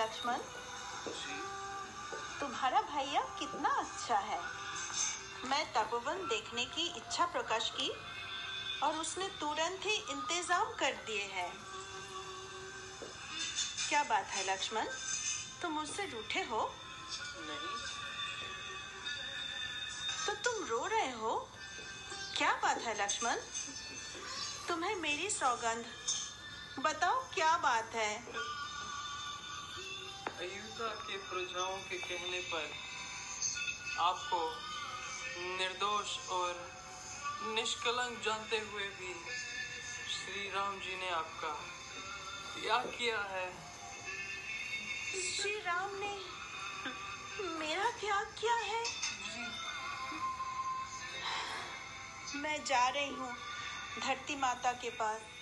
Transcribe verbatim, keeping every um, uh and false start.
लक्ष्मण, जी। तुम्हारा भैया कितना अच्छा है। मैं तपोवन देखने की इच्छा प्रकाश की और उसने तुरंत ही इंतजाम कर दिए हैं। क्या बात है लक्ष्मण, तुम मुझसे रूठे हो? नहीं। तो तुम रो रहे हो? क्या बात है लक्ष्मण? तुम्हें मेरी सौगंध, बताओ क्या बात है? अयोध्या के प्रजाओं के कहने पर आपको निर्दोष और निष्कलंक जानते हुए भी श्री राम जी ने आपका त्याग किया है। श्री राम ने मेरा त्याग किया है? मैं जा रही हूँ धरती माता के पास।